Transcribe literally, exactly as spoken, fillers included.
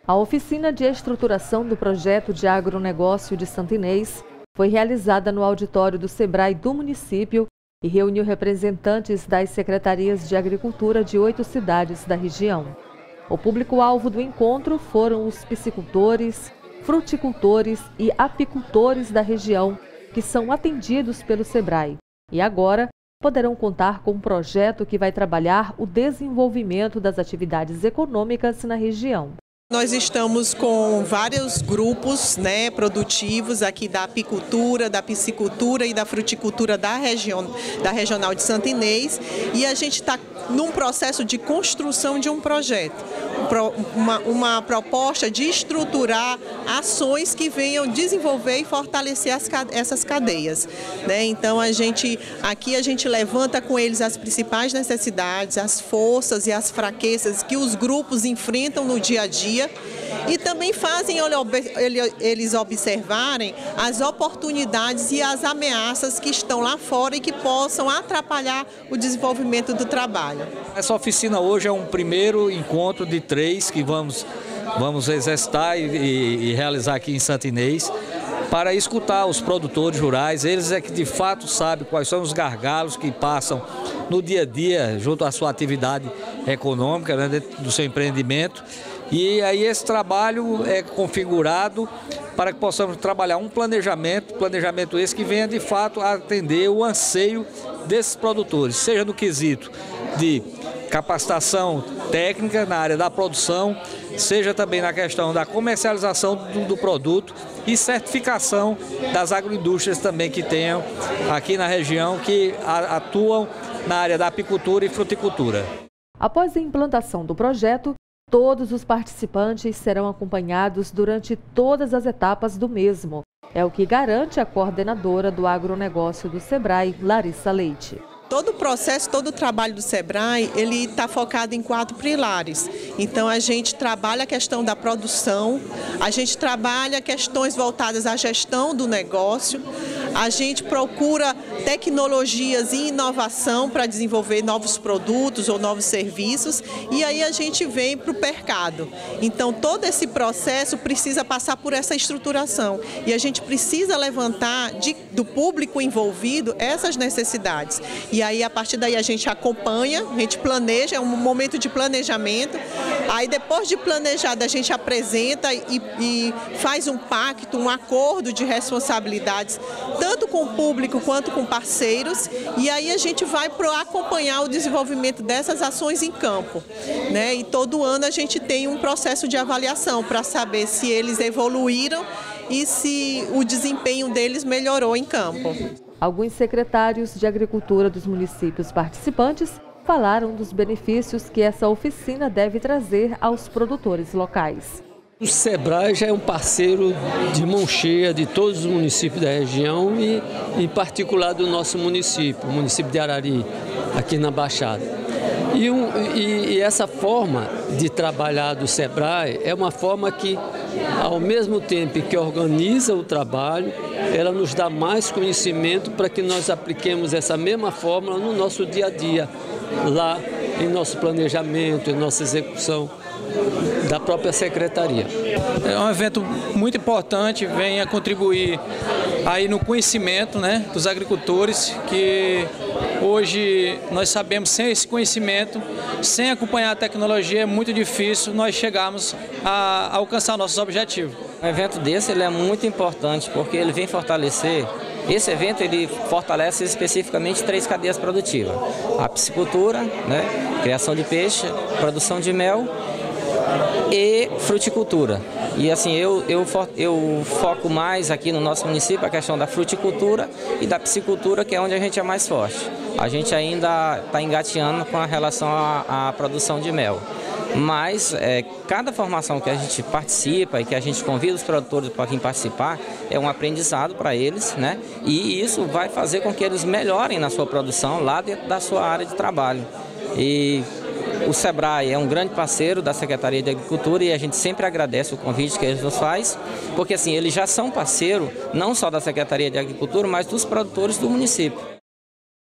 A oficina de estruturação do projeto de agronegócio de Santo Inês foi realizada no auditório do Sebrae do município e reuniu representantes das secretarias de agricultura de oito cidades da região. O público-alvo do encontro foram os piscicultores, fruticultores e apicultores da região, que são atendidos pelo Sebrae e agora poderão contar com um projeto que vai trabalhar o desenvolvimento das atividades econômicas na região. Nós estamos com vários grupos, né, produtivos aqui da apicultura, da piscicultura e da fruticultura da região, da regional de Santo Inês, e a gente está num processo de construção de um projeto, uma, uma proposta de estruturar ações que venham desenvolver e fortalecer as, essas cadeias, né? Então a gente aqui a gente levanta com eles as principais necessidades, as forças e as fraquezas que os grupos enfrentam no dia a dia. E também fazem eles observarem as oportunidades e as ameaças que estão lá fora e que possam atrapalhar o desenvolvimento do trabalho. Essa oficina hoje é um primeiro encontro de três que vamos, vamos exercitar e, e, e realizar aqui em Santo Inês, para escutar os produtores rurais. Eles é que de fato sabem quais são os gargalos que passam no dia a dia junto à sua atividade econômica, né, dentro do seu empreendimento. E aí esse trabalho é configurado para que possamos trabalhar um planejamento, planejamento esse que venha de fato a atender o anseio desses produtores, seja no quesito de capacitação técnica na área da produção, seja também na questão da comercialização do, do produto e certificação das agroindústrias também que tenham aqui na região, que a, atuam na área da apicultura e fruticultura. Após a implantação do projeto, todos os participantes serão acompanhados durante todas as etapas do mesmo. É o que garante a coordenadora do agronegócio do Sebrae, Larissa Leite. Todo o processo, todo o trabalho do Sebrae, ele está focado em quatro pilares. Então a gente trabalha a questão da produção, a gente trabalha questões voltadas à gestão do negócio, a gente procura tecnologias e inovação para desenvolver novos produtos ou novos serviços, e aí a gente vem para o mercado. Então todo esse processo precisa passar por essa estruturação e a gente precisa levantar de, do público envolvido essas necessidades. E aí, a partir daí, a gente acompanha, a gente planeja, é um momento de planejamento. Aí, depois de planejado, a gente apresenta e, e faz um pacto, um acordo de responsabilidades, tanto com o público quanto com parceiros. E aí, a gente vai para acompanhar o desenvolvimento dessas ações em campo, né? E todo ano a gente tem um processo de avaliação para saber se eles evoluíram e se o desempenho deles melhorou em campo. Alguns secretários de agricultura dos municípios participantes falaram dos benefícios que essa oficina deve trazer aos produtores locais. O Sebrae já é um parceiro de mão cheia de todos os municípios da região e, em particular, do nosso município, o município de Arari, aqui na Baixada. E, um, e, e essa forma de trabalhar do Sebrae é uma forma que, ao mesmo tempo que organiza o trabalho, ela nos dá mais conhecimento para que nós apliquemos essa mesma fórmula no nosso dia a dia, lá em nosso planejamento, em nossa execução da própria secretaria. É um evento muito importante, vem a contribuir aí no conhecimento, né, dos agricultores, que hoje nós sabemos, sem esse conhecimento, sem acompanhar a tecnologia, é muito difícil nós chegarmos a alcançar nossos objetivos. Um evento desse ele é muito importante porque ele vem fortalecer, esse evento ele fortalece especificamente três cadeias produtivas: a piscicultura, né, criação de peixe, produção de mel e fruticultura. E assim, eu, eu, eu foco mais aqui no nosso município a questão da fruticultura e da piscicultura, que é onde a gente é mais forte. A gente ainda está engateando com a relação à, à produção de mel. Mas é, cada formação que a gente participa e que a gente convida os produtores para vir participar é um aprendizado para eles, né? E isso vai fazer com que eles melhorem na sua produção lá dentro da sua área de trabalho. E o Sebrae é um grande parceiro da Secretaria de Agricultura e a gente sempre agradece o convite que eles nos fazem, porque assim, eles já são parceiro não só da Secretaria de Agricultura, mas dos produtores do município.